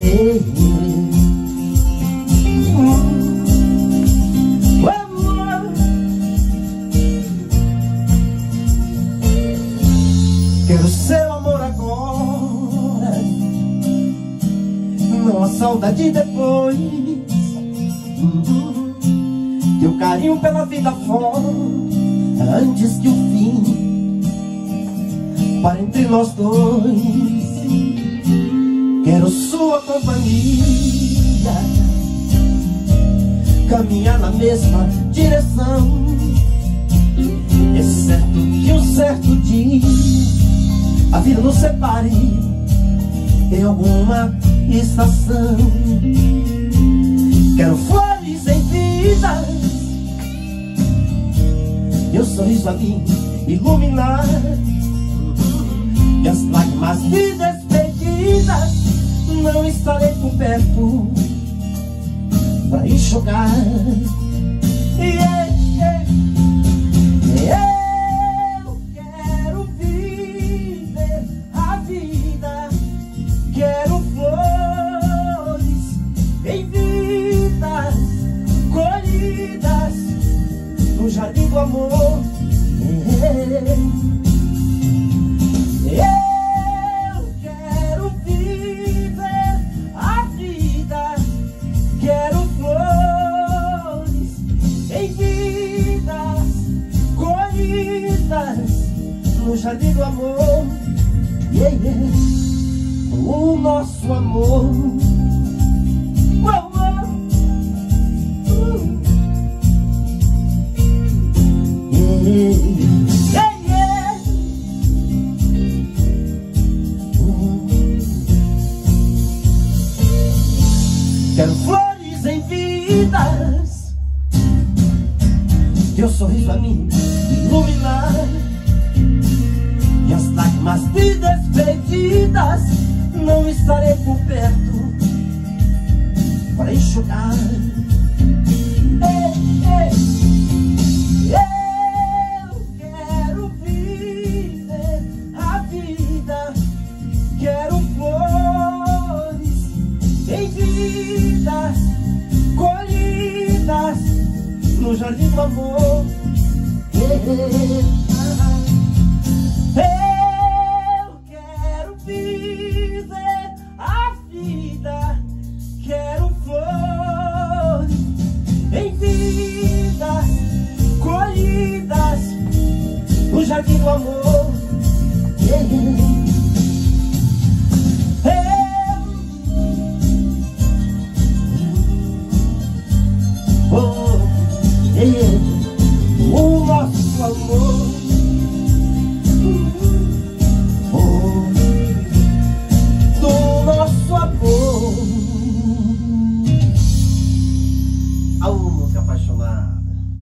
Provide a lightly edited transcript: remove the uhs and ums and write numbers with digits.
Quero seu amor agora, não a saudade depois. Teu carinho pela vida fora, antes que o fim para entre nós dois. Quero sua companhia, caminhar na mesma direção. É certo que um certo dia a vida nos separe em alguma estação. Quero flores em vida, meu sorriso a mim iluminar, e as lágrimas de despedida não estarei por perto pra enxugar. Eu quero viver a vida, quero flores em vida, colhidas no jardim do amor. Eu quero viver a vida, quero flores em vidas colhidas no jardim do amor. O nosso amor. Quero flores em vidas, teu sorriso a mim iluminar, e as lágrimas de despedidas não estarei por perto para enxugar. Eu quero viver a vida, quero flores em vidas colhidas no jardim do amor.